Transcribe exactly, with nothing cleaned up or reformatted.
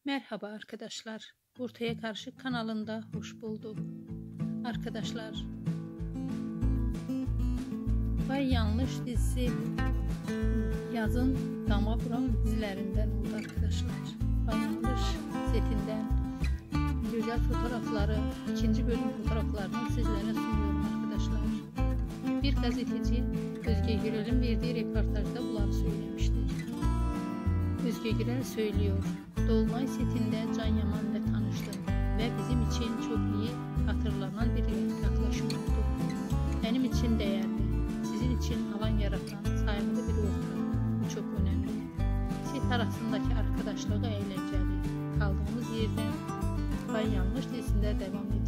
Merhaba arkadaşlar. Ortaya Karşı kanalında hoş bulduk. Arkadaşlar, Vay Yanlış dizisi yazın dama vuran dizilerinden oldu arkadaşlar. Vay Yanlış setinden güzel fotoğrafları, ikinci bölüm fotoğraflarını sizlere sunuyorum arkadaşlar. Bir gazeteci Özge Gürel'in verdiği röportajda bunları söylemiştir. Özge Gürel söylüyor: Dolunay setinde Can Yaman'la tanıştım ve bizim için çok iyi hatırlanan bir yaklaşım oldu. Benim için değerli, sizin için alan yaratan saygılı bir ortam. Bu çok önemli. Set arasındaki arkadaşlığı eğlenceli. Kaldığımız yerden Vay Yanlış dizisinde devam ediyor.